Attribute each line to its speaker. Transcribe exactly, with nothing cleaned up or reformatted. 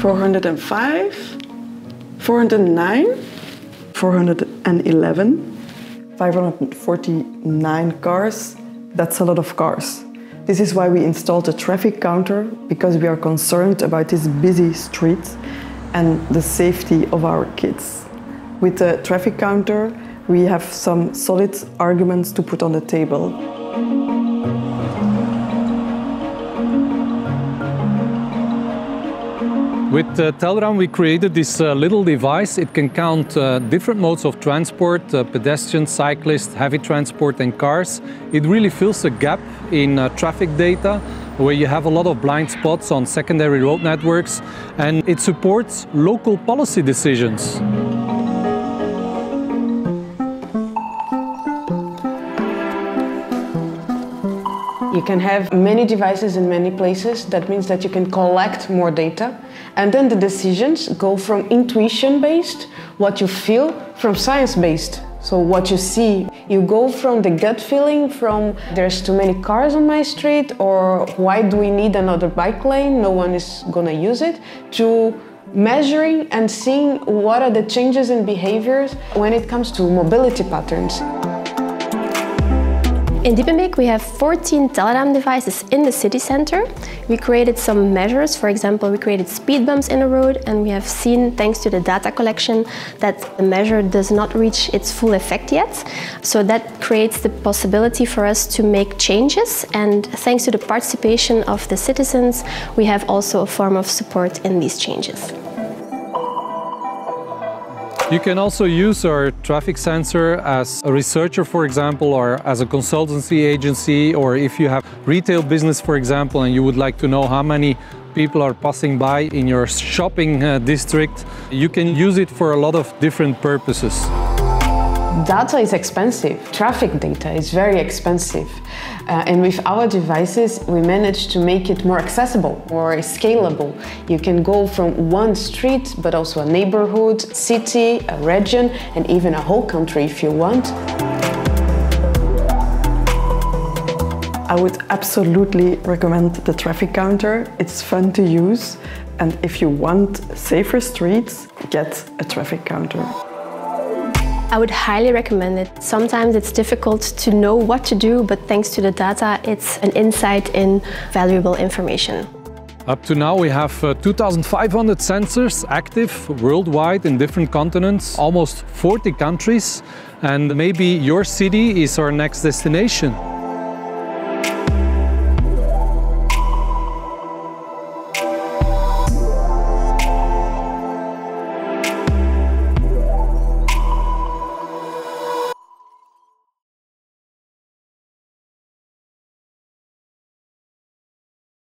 Speaker 1: four hundred five, four hundred nine, four hundred eleven, five hundred forty-nine cars. That's a lot of cars. This is why we installed a traffic counter, because we are concerned about these busy streets and the safety of our kids. With the traffic counter, we have some solid arguments to put on the table.
Speaker 2: With uh, Telraam, we created this uh, little device. It can count uh, different modes of transport, uh, pedestrians, cyclists, heavy transport and cars. It really fills a gap in uh, traffic data, where you have a lot of blind spots on secondary road networks, and it supports local policy decisions.
Speaker 3: You can have many devices in many places. That means that you can collect more data. And then the decisions go from intuition-based, what you feel, from science-based. So what you see, you go from the gut feeling, from there's too many cars on my street, or why do we need another bike lane, no one is gonna use it, to measuring and seeing what are the changes in behaviors when it comes to mobility patterns.
Speaker 4: In Diepenbeek, we have fourteen Telraam devices in the city center. We created some measures. For example, we created speed bumps in the road, and we have seen, thanks to the data collection, that the measure does not reach its full effect yet. So that creates the possibility for us to make changes, and thanks to the participation of the citizens, we have also a form of support in these changes.
Speaker 2: You can also use our traffic sensor as a researcher, for example, or as a consultancy agency, or if you have retail business, for example, and you would like to know how many people are passing by in your shopping uh, district, you can use it for a lot of different purposes.
Speaker 3: Data is expensive. Traffic data is very expensive. Uh, and with our devices, we managed to make it more accessible, more scalable. You can go from one street, but also a neighborhood, city, a region, and even a whole country if you want.
Speaker 1: I would absolutely recommend the traffic counter. It's fun to use, and if you want safer streets, get a traffic counter.
Speaker 4: I would highly recommend it. Sometimes it's difficult to know what to do, but thanks to the data, it's an insight in valuable information.
Speaker 2: Up to now, we have uh, two thousand five hundred sensors active worldwide in different continents, almost forty countries, and maybe your city is our next destination.